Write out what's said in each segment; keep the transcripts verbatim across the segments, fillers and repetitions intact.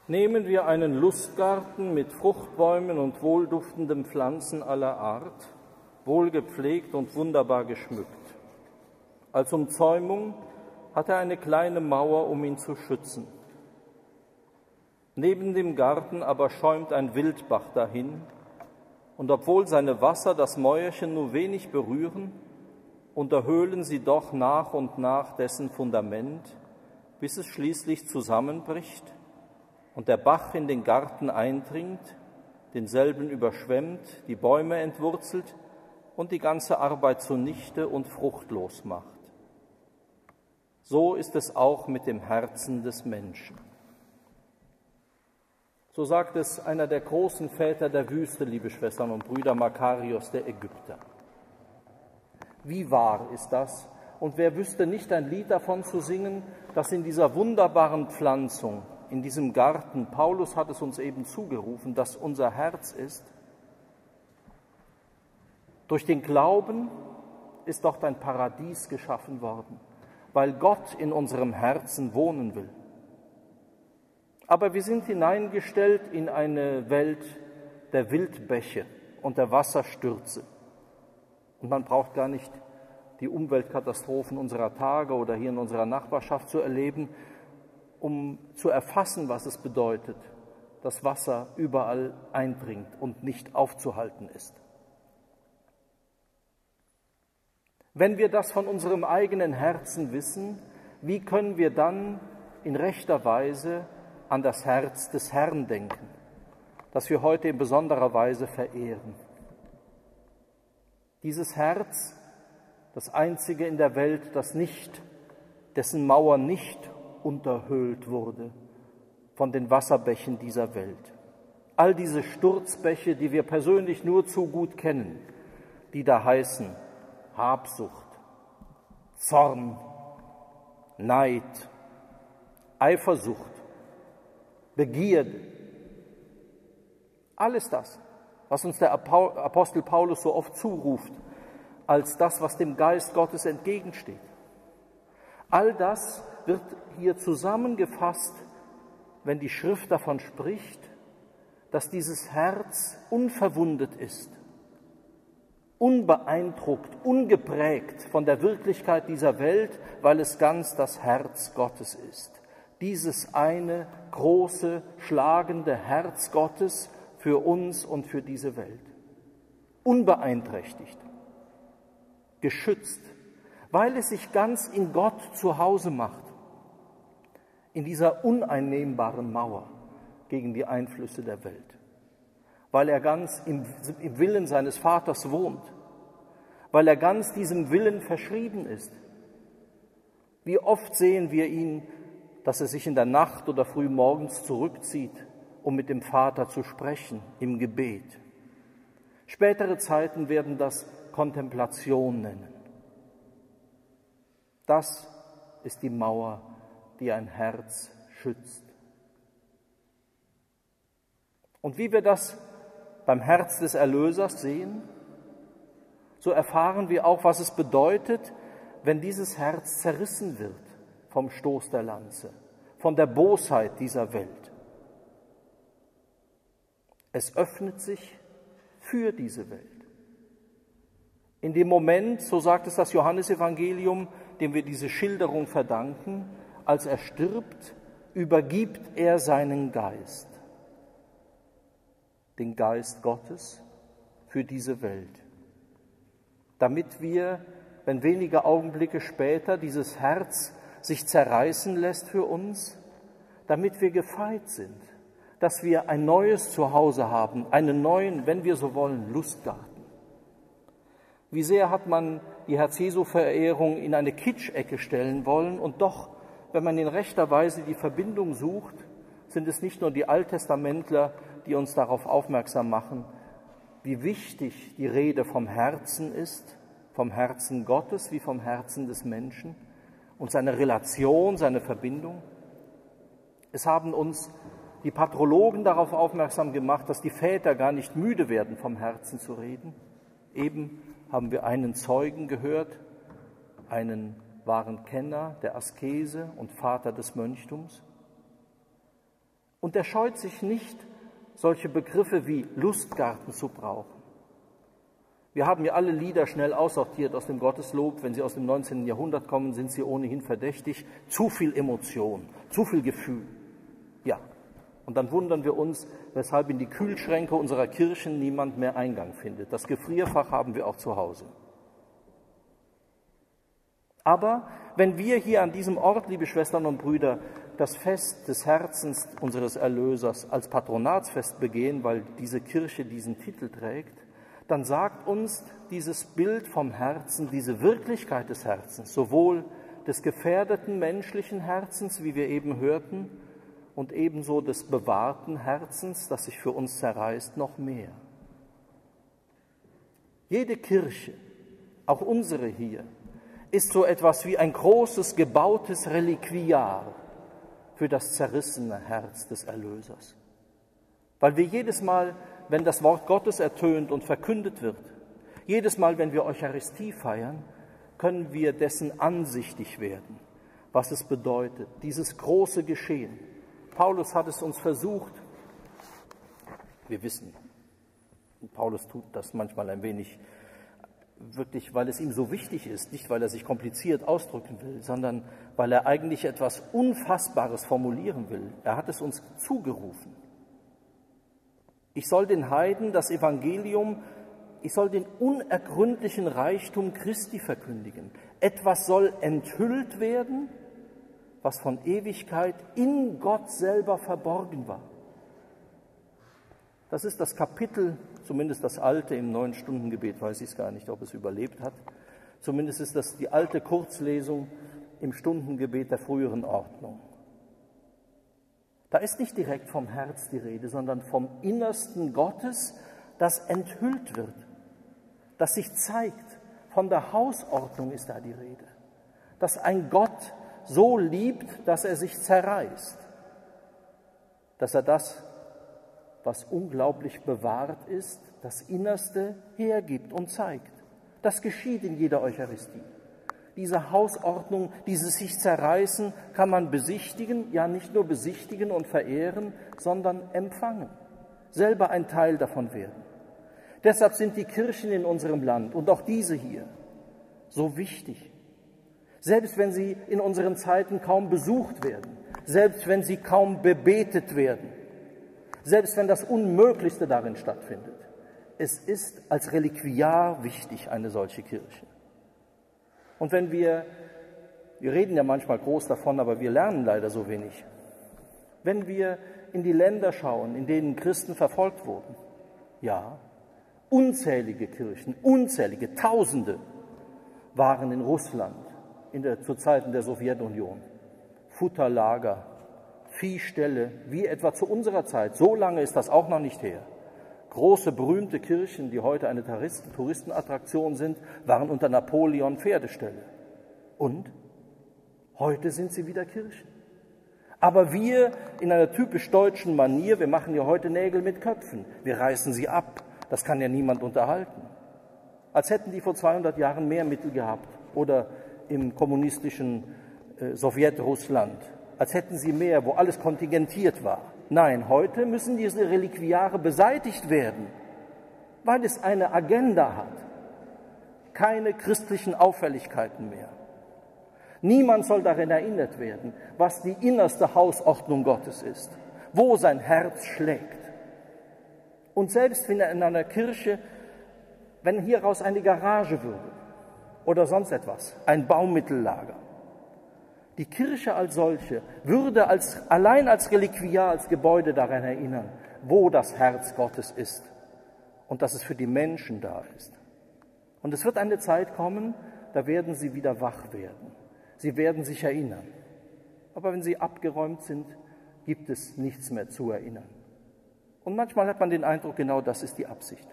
Nehmen wir einen Lustgarten mit Fruchtbäumen und wohlduftenden Pflanzen aller Art, wohlgepflegt und wunderbar geschmückt. Als Umzäumung hat er eine kleine Mauer, um ihn zu schützen. Neben dem Garten aber schäumt ein Wildbach dahin, und obwohl seine Wasser das Mäuerchen nur wenig berühren, unterhöhlen sie doch nach und nach dessen Fundament, bis es schließlich zusammenbricht und der Bach in den Garten eindringt, denselben überschwemmt, die Bäume entwurzelt und die ganze Arbeit zunichte und fruchtlos macht. So ist es auch mit dem Herzen des Menschen. So sagt es einer der großen Väter der Wüste, liebe Schwestern und Brüder, Makarios, der Ägypter. Wie wahr ist das? Und wer wüsste nicht ein Lied davon zu singen, dass in dieser wunderbaren Pflanzung, in diesem Garten, Paulus hat es uns eben zugerufen, dass unser Herz ist. Durch den Glauben ist dort ein Paradies geschaffen worden, weil Gott in unserem Herzen wohnen will. Aber wir sind hineingestellt in eine Welt der Wildbäche und der Wasserstürze. Und man braucht gar nicht die Umweltkatastrophen unserer Tage oder hier in unserer Nachbarschaft zu erleben, um zu erfassen, was es bedeutet, dass Wasser überall eindringt und nicht aufzuhalten ist. Wenn wir das von unserem eigenen Herzen wissen, wie können wir dann in rechter Weise an das Herz des Herrn denken, das wir heute in besonderer Weise verehren? Dieses Herz, das einzige in der Welt, das nicht, dessen Mauer nicht unterhöhlt wurde von den Wasserbächen dieser Welt. All diese Sturzbäche, die wir persönlich nur zu gut kennen, die da heißen Habsucht, Zorn, Neid, Eifersucht, Begierde. Alles das, was uns der Apostel Paulus so oft zuruft, als das, was dem Geist Gottes entgegensteht. All das wird hier zusammengefasst, wenn die Schrift davon spricht, dass dieses Herz unverwundet ist, unbeeindruckt, ungeprägt von der Wirklichkeit dieser Welt, weil es ganz das Herz Gottes ist. Dieses eine große, schlagende Herz Gottes für uns und für diese Welt. Unbeeinträchtigt, geschützt, weil es sich ganz in Gott zu Hause macht, in dieser uneinnehmbaren Mauer gegen die Einflüsse der Welt, weil er ganz im, im Willen seines Vaters wohnt, weil er ganz diesem Willen verschrieben ist. Wie oft sehen wir ihn, dass er sich in der Nacht oder früh morgens zurückzieht, um mit dem Vater zu sprechen im Gebet. Spätere Zeiten werden das Kontemplation nennen. Das ist die Mauer, die ein Herz schützt. Und wie wir das beim Herz des Erlösers sehen, so erfahren wir auch, was es bedeutet, wenn dieses Herz zerrissen wird vom Stoß der Lanze, von der Bosheit dieser Welt. Es öffnet sich für diese Welt. In dem Moment, so sagt es das Johannesevangelium, dem wir diese Schilderung verdanken, als er stirbt, übergibt er seinen Geist, den Geist Gottes für diese Welt, damit wir, wenn wenige Augenblicke später dieses Herz sich zerreißen lässt für uns, damit wir gefeit sind, dass wir ein neues Zuhause haben, einen neuen, wenn wir so wollen, Lustgarten. Wie sehr hat man die Herz-Jesu-Verehrung in eine Kitschecke stellen wollen, und doch, wenn man in rechter Weise die Verbindung sucht, sind es nicht nur die Alttestamentler, die uns darauf aufmerksam machen, wie wichtig die Rede vom Herzen ist, vom Herzen Gottes wie vom Herzen des Menschen und seine Relation, seine Verbindung. Es haben uns die Patrologen darauf aufmerksam gemacht, dass die Väter gar nicht müde werden, vom Herzen zu reden. Eben haben wir einen Zeugen gehört, einen wahren Kenner der Askese und Vater des Mönchtums. Und er scheut sich nicht, solche Begriffe wie Lustgarten zu brauchen. Wir haben ja alle Lieder schnell aussortiert aus dem Gotteslob. Wenn sie aus dem neunzehnten Jahrhundert kommen, sind sie ohnehin verdächtig. Zu viel Emotion, zu viel Gefühl. Ja, und dann wundern wir uns, weshalb in die Kühlschränke unserer Kirchen niemand mehr Eingang findet. Das Gefrierfach haben wir auch zu Hause. Aber wenn wir hier an diesem Ort, liebe Schwestern und Brüder, das Fest des Herzens unseres Erlösers als Patronatsfest begehen, weil diese Kirche diesen Titel trägt, dann sagt uns dieses Bild vom Herzen, diese Wirklichkeit des Herzens, sowohl des gefährdeten menschlichen Herzens, wie wir eben hörten, und ebenso des bewahrten Herzens, das sich für uns zerreißt, noch mehr. Jede Kirche, auch unsere hier, ist so etwas wie ein großes, gebautes Reliquiar für das zerrissene Herz des Erlösers. Weil wir jedes Mal, wenn das Wort Gottes ertönt und verkündet wird, jedes Mal, wenn wir Eucharistie feiern, können wir dessen ansichtig werden, was es bedeutet, dieses große Geschehen. Paulus hat es uns versucht, wir wissen, Paulus tut das manchmal ein wenig wirklich, weil es ihm so wichtig ist, nicht weil er sich kompliziert ausdrücken will, sondern weil er eigentlich etwas Unfassbares formulieren will. Er hat es uns zugerufen. Ich soll den Heiden das Evangelium, ich soll den unergründlichen Reichtum Christi verkündigen. Etwas soll enthüllt werden, was von Ewigkeit in Gott selber verborgen war. Das ist das Kapitel, zumindest das alte im Neun-Stunden-Gebet, weiß ich es gar nicht, ob es überlebt hat. Zumindest ist das die alte Kurzlesung im Stundengebet der früheren Ordnung. Da ist nicht direkt vom Herz die Rede, sondern vom Innersten Gottes, das enthüllt wird, das sich zeigt. Von der Hausordnung ist da die Rede. Dass ein Gott so liebt, dass er sich zerreißt. Dass er das, was unglaublich bewahrt ist, das Innerste hergibt und zeigt. Das geschieht in jeder Eucharistie. Diese Hausordnung, dieses sich zerreißen, kann man besichtigen, ja nicht nur besichtigen und verehren, sondern empfangen, selber ein Teil davon werden. Deshalb sind die Kirchen in unserem Land und auch diese hier so wichtig. Selbst wenn sie in unseren Zeiten kaum besucht werden, selbst wenn sie kaum bebetet werden, selbst wenn das Unmöglichste darin stattfindet. Es ist als Reliquiar wichtig, eine solche Kirche. Und wenn wir, wir reden ja manchmal groß davon, aber wir lernen leider so wenig. Wenn wir in die Länder schauen, in denen Christen verfolgt wurden, ja, unzählige Kirchen, unzählige, Tausende waren in Russland in der, zu Zeiten der Sowjetunion. Futterlager, Viehställe, wie etwa zu unserer Zeit. So lange ist das auch noch nicht her. Große, berühmte Kirchen, die heute eine Touristenattraktion sind, waren unter Napoleon Pferdeställe. Und heute sind sie wieder Kirchen. Aber wir in einer typisch deutschen Manier, wir machen ja heute Nägel mit Köpfen. Wir reißen sie ab. Das kann ja niemand unterhalten. Als hätten die vor zweihundert Jahren mehr Mittel gehabt oder im kommunistischen äh, Sowjetrussland. Als hätten sie mehr, wo alles kontingentiert war. Nein, heute müssen diese Reliquiare beseitigt werden, weil es eine Agenda hat. Keine christlichen Auffälligkeiten mehr. Niemand soll daran erinnert werden, was die innerste Hausordnung Gottes ist, wo sein Herz schlägt. Und selbst wenn in einer Kirche, wenn hieraus eine Garage würde oder sonst etwas, ein Baumittellager, die Kirche als solche würde als, allein als Reliquiar, als Gebäude daran erinnern, wo das Herz Gottes ist und dass es für die Menschen da ist. Und es wird eine Zeit kommen, da werden sie wieder wach werden. Sie werden sich erinnern. Aber wenn sie abgeräumt sind, gibt es nichts mehr zu erinnern. Und manchmal hat man den Eindruck, genau das ist die Absicht.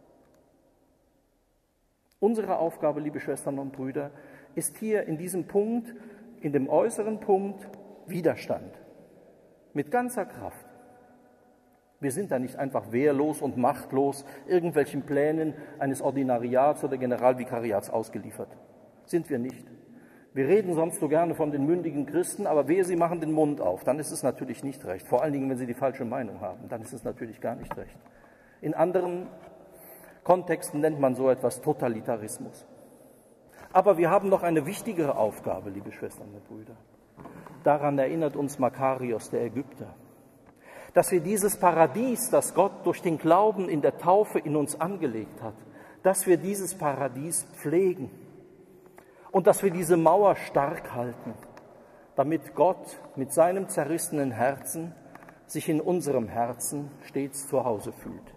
Unsere Aufgabe, liebe Schwestern und Brüder, ist hier in diesem Punkt, in dem äußeren Punkt, Widerstand. Mit ganzer Kraft. Wir sind da nicht einfach wehrlos und machtlos irgendwelchen Plänen eines Ordinariats oder Generalvikariats ausgeliefert. Sind wir nicht. Wir reden sonst so gerne von den mündigen Christen, aber wehe, sie machen den Mund auf, dann ist es natürlich nicht recht. Vor allen Dingen, wenn sie die falsche Meinung haben, dann ist es natürlich gar nicht recht. In anderen Kontexten nennt man so etwas Totalitarismus. Aber wir haben noch eine wichtigere Aufgabe, liebe Schwestern und Brüder. Daran erinnert uns Makarios, der Ägypter, dass wir dieses Paradies, das Gott durch den Glauben in der Taufe in uns angelegt hat, dass wir dieses Paradies pflegen und dass wir diese Mauer stark halten, damit Gott mit seinem zerrissenen Herzen sich in unserem Herzen stets zu Hause fühlt.